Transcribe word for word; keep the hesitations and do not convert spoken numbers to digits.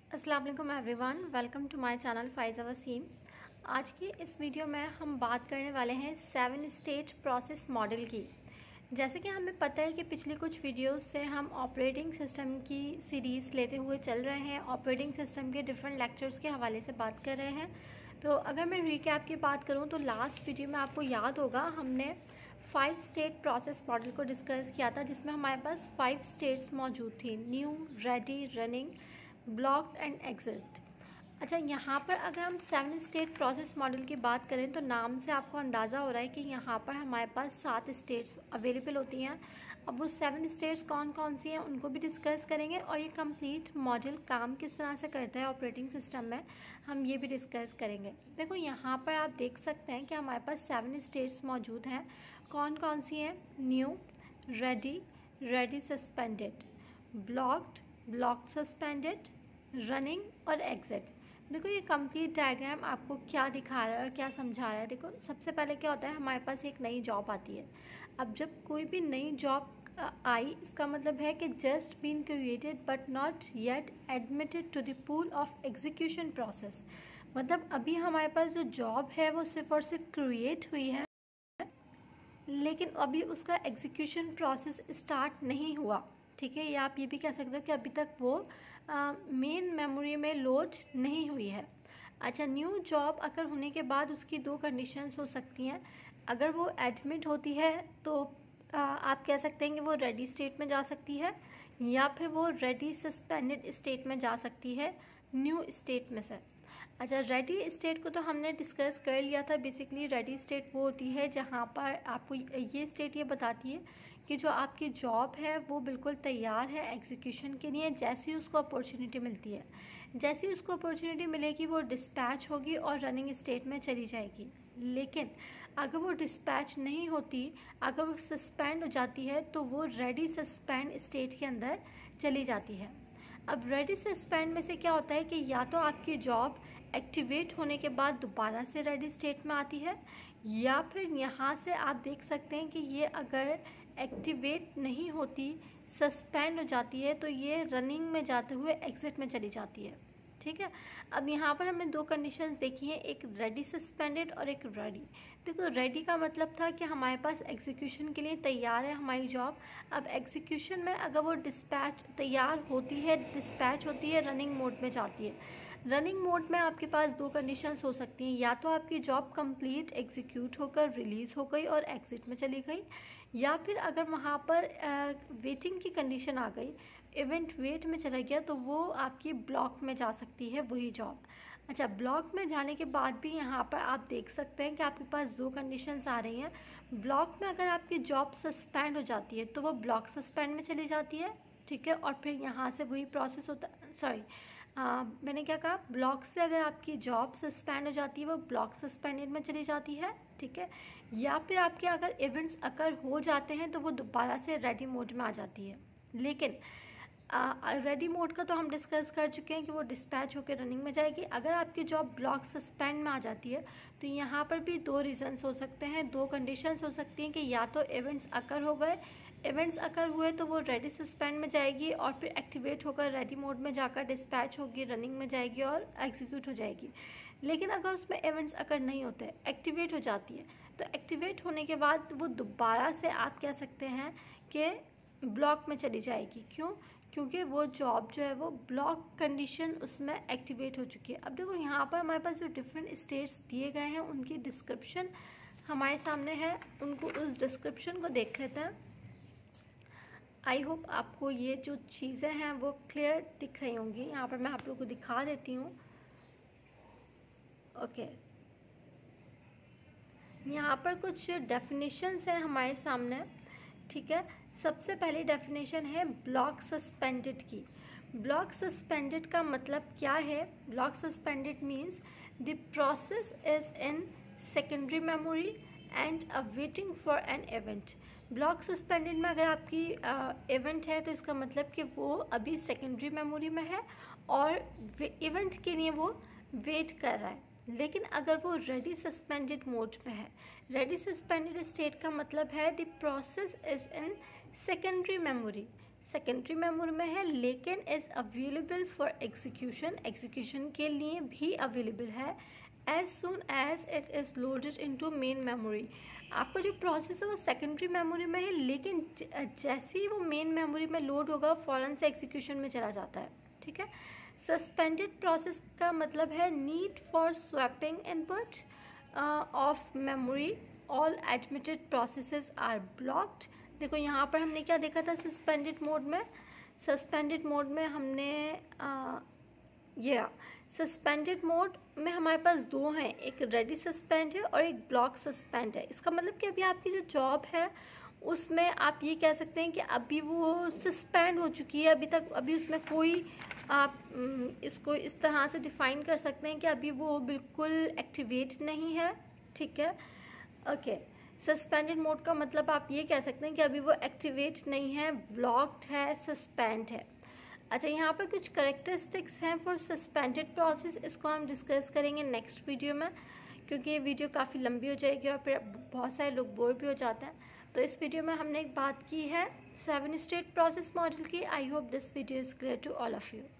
अस्सलाम वालेकुम everyone, welcome to my channel Faiza Waseem. आज की इस वीडियो में हम बात करने वाले हैं सेवन स्टेट प्रोसेस मॉडल की। जैसे कि हमें पता है कि पिछली कुछ वीडियोस से हम ऑपरेटिंग सिस्टम की सीरीज़ लेते हुए चल रहे हैं, ऑपरेटिंग सिस्टम के डिफरेंट लेक्चर्स के हवाले से बात कर रहे हैं। तो अगर मैं रिकैप की बात करूं तो लास्ट वीडियो में आपको याद होगा हमने फाइव स्टेट प्रोसेस मॉडल को डिस्कस किया था, जिसमें हमारे पास फाइव स्टेट्स मौजूद थी: new, ready, running, blocked and exist. अच्छा, यहाँ पर अगर हम सेवन स्टेट प्रोसेस मॉडल की बात करें तो नाम से आपको अंदाज़ा हो रहा है कि यहाँ पर हमारे पास सात स्टेट्स अवेलेबल होती हैं। अब वो सेवन स्टेट्स कौन कौन सी हैं उनको भी डिस्कस करेंगे, और ये कंप्लीट मॉडल काम किस तरह से करता है ऑपरेटिंग सिस्टम में, हम ये भी डिस्कस करेंगे। देखो, यहाँ पर आप देख सकते हैं कि हमारे पास सेवन स्टेट्स मौजूद हैं। कौन कौन सी हैं? New, ready, ready suspended, blocked, blocked suspended, running और एग्जिट। देखो, ये कंप्लीट डायग्राम आपको क्या दिखा रहा है, क्या समझा रहा है। देखो, सबसे पहले क्या होता है, हमारे पास एक नई जॉब आती है। अब जब कोई भी नई जॉब आई, इसका मतलब है कि just been created but not yet admitted to the pool of execution process. मतलब अभी हमारे पास जो जॉब है वो सिर्फ और सिर्फ क्रिएट हुई है, लेकिन अभी उसका एग्जीक्यूशन प्रोसेस स्टार्ट नहीं हुआ। ठीक है, या आप ये भी कह सकते हो कि अभी तक वो मेन मेमोरी में लोड नहीं हुई है। अच्छा, न्यू जॉब अगर होने के बाद उसकी दो कंडीशंस हो सकती हैं। अगर वो एडमिट होती है तो आ, आप कह सकते हैं कि वो रेडी स्टेट में जा सकती है, या फिर वो रेडी सस्पेंडेड स्टेट में जा सकती है न्यू स्टेट में से। अच्छा, रेडी स्टेट को तो हमने डिस्कस कर लिया था। बेसिकली रेडी स्टेट वो होती है जहाँ पर आपको ये स्टेट ये बताती है कि जो आपकी जॉब है वो बिल्कुल तैयार है एग्जीक्यूशन के लिए। जैसी उसको अपॉर्चुनिटी मिलती है, जैसी उसको अपॉर्चुनिटी मिलेगी वो डिस्पैच होगी और रनिंग स्टेट में चली जाएगी। लेकिन अगर वो डिस्पैच नहीं होती, अगर वो सस्पेंड हो जाती है, तो वो रेडी सस्पेंड स्टेट के अंदर चली जाती है। अब रेडी सस्पेंड में से क्या होता है कि या तो आपकी जॉब एक्टिवेट होने के बाद दोबारा से रेडी स्टेट में आती है, या फिर यहाँ से आप देख सकते हैं कि ये अगर एक्टिवेट नहीं होती, सस्पेंड हो जाती है, तो ये रनिंग में जाते हुए एग्जिट में चली जाती है। ठीक है, अब यहाँ पर हमने दो कंडीशंस देखी हैं, एक रेडी सस्पेंडेड और एक रेडी। देखो, रेडी का मतलब था कि हमारे पास एग्जीक्यूशन के लिए तैयार है हमारी जॉब। अब एग्जीक्यूशन में अगर वो डिस्पैच तैयार होती है, डिस्पैच होती है, रनिंग मोड में जाती है। रनिंग मोड में आपके पास दो कंडीशंस हो सकती हैं, या तो आपकी जॉब कंप्लीट एग्जीक्यूट होकर रिलीज़ हो गई और एग्जिट में चली गई, या फिर अगर वहाँ पर वेटिंग की कंडीशन आ गई, इवेंट वेट में चला गया, तो वो आपकी ब्लॉक में जा सकती है वही जॉब। अच्छा, ब्लॉक में जाने के बाद भी यहाँ पर आप देख सकते हैं कि आपके पास दो कंडीशंस आ रही हैं। ब्लॉक में अगर आपकी जॉब सस्पेंड हो जाती है तो वो ब्लॉक सस्पेंड में चली जाती है। ठीक है, और फिर यहाँ से वही प्रोसेस होता सॉरी मैंने क्या कहा, ब्लॉक से अगर आपकी जॉब सस्पेंड हो जाती है वो ब्लॉक सस्पेंडेड में चली जाती है। ठीक है, या फिर आपके अगर इवेंट्स अकर हो जाते हैं तो वो दोबारा से रेडी मोड में आ जाती है। लेकिन रेडी uh, मोड का तो हम डिस्कस कर चुके हैं कि वो डिस्पैच होकर रनिंग में जाएगी। अगर आपकी जॉब ब्लॉक सस्पेंड में आ जाती है तो यहाँ पर भी दो रीजंस हो सकते हैं, दो कंडीशंस हो सकती हैं कि या तो इवेंट्स अकर हो गए, इवेंट्स अकर हुए तो वो रेडी सस्पेंड में जाएगी और फिर एक्टिवेट होकर रेडी मोड में जाकर डिस्पैच होगी, रनिंग में जाएगी और एग्जीक्यूट हो जाएगी। लेकिन अगर उसमें इवेंट्स अकर नहीं होते, एक्टिवेट हो जाती है, तो एक्टिवेट होने के बाद वो दोबारा से आप कह सकते हैं कि ब्लॉक में चली जाएगी। क्यों? क्योंकि वो जॉब जो है वो ब्लॉक कंडीशन उसमें एक्टिवेट हो चुकी है। अब देखो, यहाँ पर हमारे पास जो डिफरेंट स्टेट्स दिए गए हैं उनकी डिस्क्रिप्शन हमारे सामने है, उनको उस डिस्क्रिप्शन को देख लेते हैं। आई होप आपको ये जो चीज़ें हैं वो क्लियर दिख रही होंगी। यहाँ पर मैं आप लोगों को दिखा देती हूँ। ओके, यहाँ पर कुछ डेफिनेशंस हैं हमारे सामने। ठीक है, सबसे पहली डेफिनेशन है ब्लॉक सस्पेंडेड की। ब्लॉक सस्पेंडेड का मतलब क्या है? Block suspended means the process is in secondary memory and a waiting for an event. Block suspended में अगर आपकी इवेंट uh, है तो इसका मतलब कि वो अभी सेकेंडरी मेमोरी में है और इवेंट के लिए वो वेट कर रहा है। लेकिन अगर वो रेडी सस्पेंडेड मोड में है, रेडी सस्पेंडेड स्टेट का मतलब है the process is in secondary memory. Secondary memory में है लेकिन is available for execution, execution के लिए भी अवेलेबल है as soon as it is loaded into main memory. आपका जो प्रोसेस है वो सेकेंडरी मेमोरी में है लेकिन जैसे ही वो मेन मेमोरी में लोड होगा फ़ौरन से एग्जीक्यूशन में चला जाता है। ठीक है। सस्पेंडेड प्रोसेस का मतलब है need for swapping input of memory, all admitted processes are blocked. देखो यहाँ पर हमने क्या देखा था सस्पेंडेड मोड में, सस्पेंडेड मोड में हमने आ, ये सस्पेंडेड मोड में हमारे पास दो हैं, एक रेडी सस्पेंड है और एक ब्लॉक सस्पेंड है। इसका मतलब कि अभी आपकी जो जॉब है उसमें आप ये कह सकते हैं कि अभी वो सस्पेंड हो चुकी है, अभी तक अभी उसमें कोई, आप इसको इस तरह से डिफ़ाइन कर सकते हैं कि अभी वो बिल्कुल एक्टिवेट नहीं है। ठीक है, ओके। सस्पेंडेड मोड का मतलब आप ये कह सकते हैं कि अभी वो एक्टिवेट नहीं है, ब्लॉक्ड है, सस्पेंड है। अच्छा, यहाँ पर कुछ करेक्टरिस्टिक्स हैं फॉर सस्पेंडेड प्रोसेस, इसको हम डिस्कस करेंगे नेक्स्ट वीडियो में, क्योंकि ये वीडियो काफ़ी लंबी हो जाएगी और फिर बहुत सारे लोग बोर भी हो जाते हैं। तो इस वीडियो में हमने एक बात की है सेवन स्टेट प्रोसेस मॉडल की। I hope this video is clear to all of you.